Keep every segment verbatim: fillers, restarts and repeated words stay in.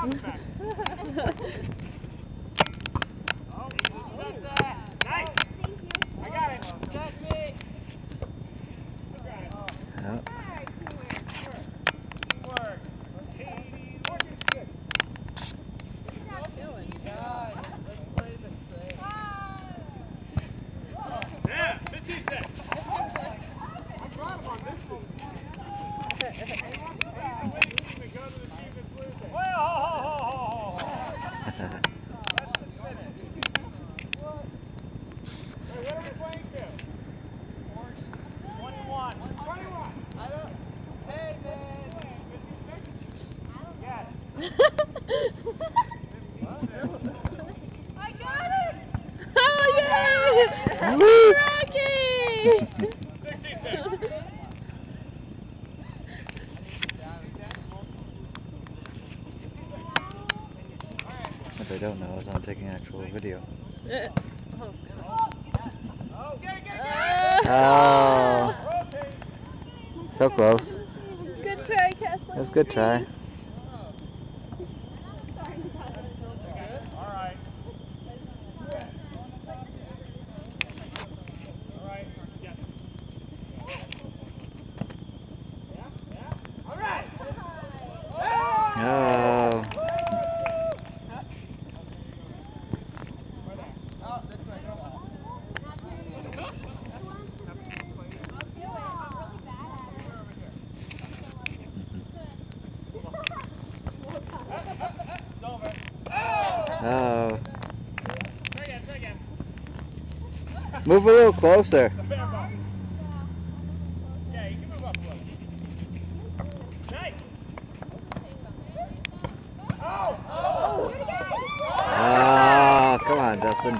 Bounce it back. Oh, that's that. Nice. I got it. That's me. I got it. Yep. Work. Katie, work is good. Let's play this thing. Yeah, fifteen six. I'm proud of on this one. I got it! Oh, yay! Woo! Rocky! If I don't know, is I'm taking actual video. Oh, so close. Good try, Kathleen. That's a good try. Oh. Oh. Move a little closer. Yeah, you can move up a little. Nice. Oh! Oh! Oh, come on, Dustin.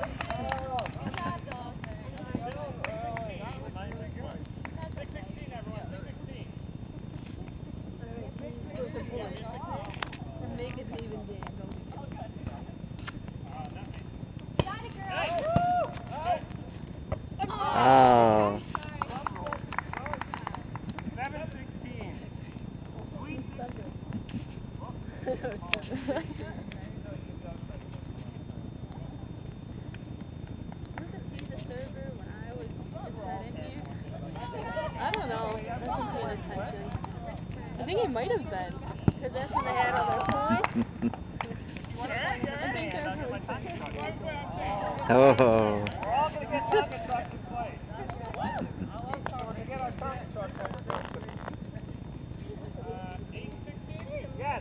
Oh. seven sixteen. I don't know. I wasn't paying attention. I think it might have been, because that's when they had all their points. I think they're Oh. We're all going to get target trucks in place. We're going to get our target trucks that we're good. Uh, eight sixteen? Yes.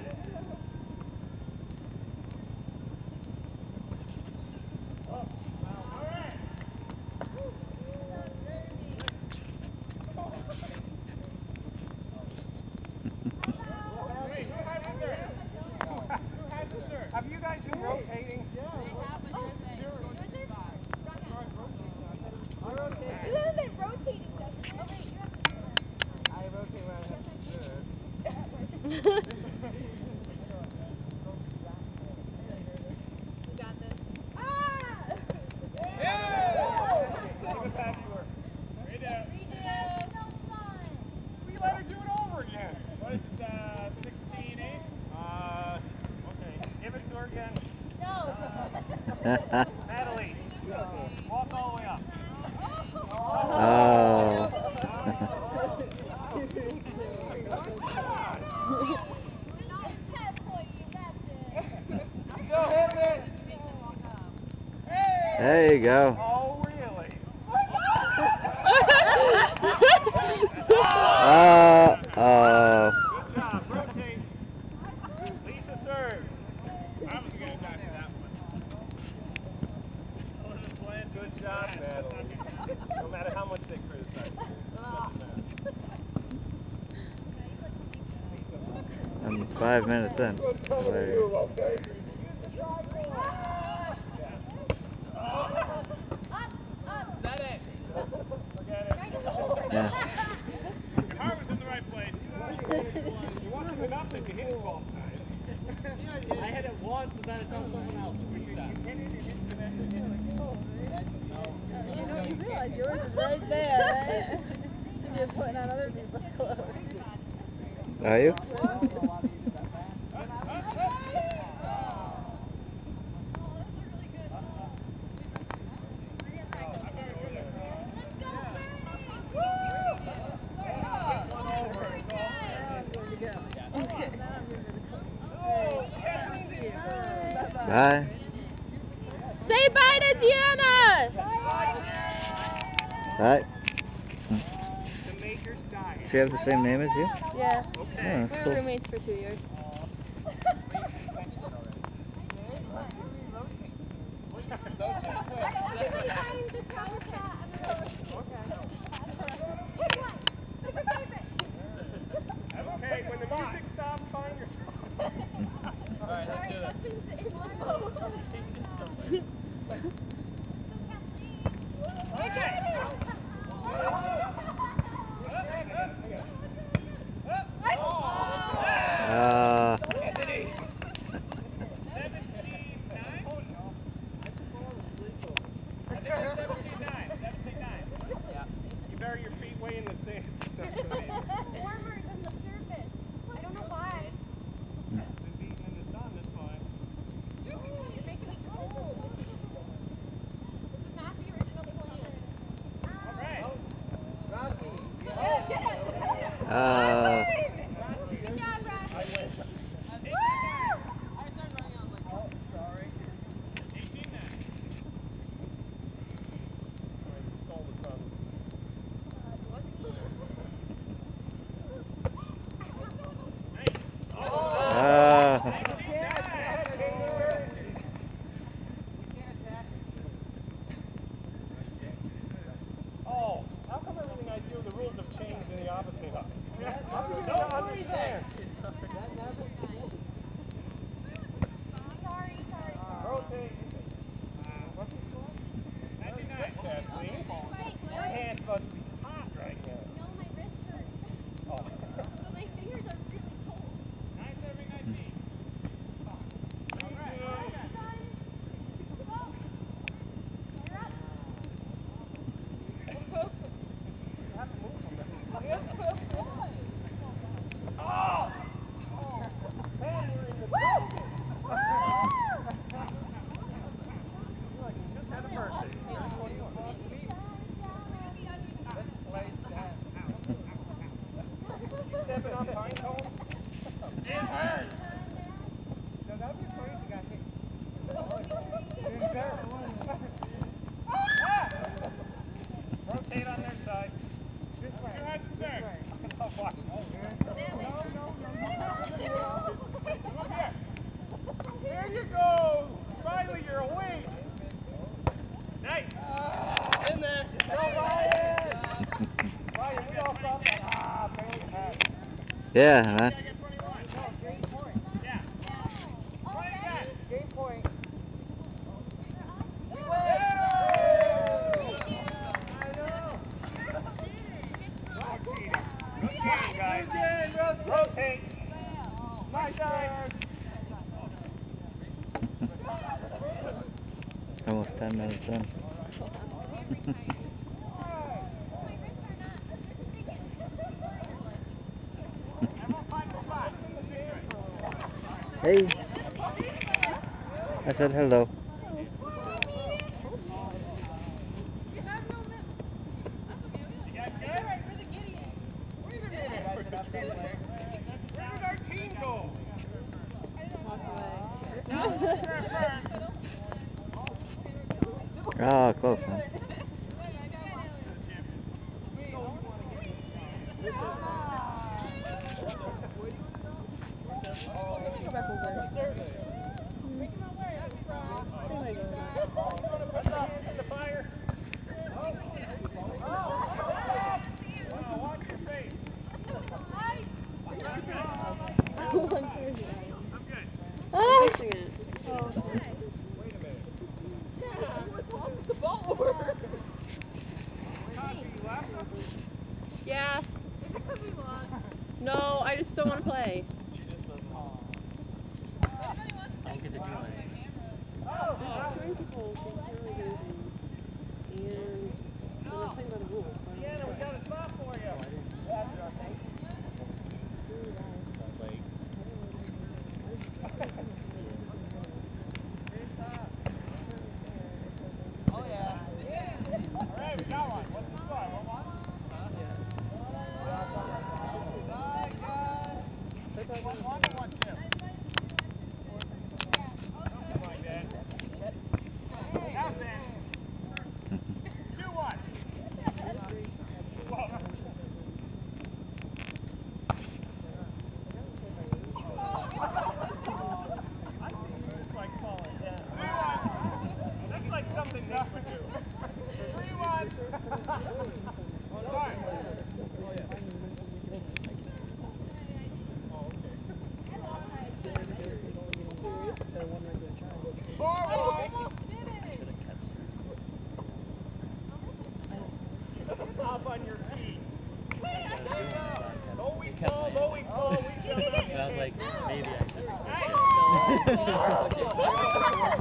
Oh, all right. Wait, who has the third? Who has the third? Have you guys been rotating? Yeah. I rotate when I have to serve. You got this. Ah! Yeah! Give it back to her. Redo. We let her do it over again. What is it, uh, sixteen eight? Uh, okay. Give it to her again. No. Natalie, walk all the way up. Oh. There you go. Oh, really? Uh oh. Good job. Rotate. Lisa serves. I was going to dive to that one. Good job, Natalie. No matter how much they criticize you. I'm five minutes in. Yeah. Your heart was in the right place. You wanted it up and you hit it both sides. I hit it once, but then it's on someone else. You hit it and hit the net and hit it. You know, you realize yours is right there, right? And you're putting on other people's clothes. Are you? Bye. Say bye to Deanna! Bye. The maker's diet. Does she have the same name as you? Yeah. Oh, We that's were cool. roommates for two years. Okay, when the music stops, find your spot. Alright, let's do this. Uh, You bury your feet way in the sand. Warmer than the surface. I don't know why. Been beaten in the sun, that's fine. You're making me cold. This is not the original plan. Alright. uh, Good job, Rocky. uh, Oh, how come everything I do, the rules have changed in the opposite of it? How come you don't understand? Sorry, sorry. Rotate. What's it called? ninety-nine. Kathleen. Your hand's supposed to be hot right now. No, my wrist hurts. Oh. But my fingers are really cold. nine serving nineteen. Oh! Man, we're in the building. Look, you just had a birthday. You're twenty-one. Let's play that out. Stepping on pine cones? It hurts. No, that would be funny if you got hit. It's there. Ah! Rotate on their side. This way. Your head to there. Oh, watch. No, no, no, no. Come here. There you go. Finally, you're awake. Nice. Uh, in there. Go, Ryan. Ryan, we all thought that. Ah, barely had it. yeah, man. No, game point. Yeah. Play again. Game point. We win. I know. Good game, guys. Rotate. My turn. Almost ten minutes in. Hey. I said hello. Where did our team go? Oh, close, man. In the fire. Wow, watch your face. I'm good. Ah! Wait a minute. The ball over. Copy, you left us? Yeah. No, I just don't want to play. I don't get to do anything. Trying people think you're losing. And they're not playing by the rules. So I don't Deanna, we got a spot for you. Oh, yeah. All right, we got one. What's the score? one one? One one or one two? Up on your feet. Low we fall, low we fall, we jump up. And I was like, maybe I should. Hey!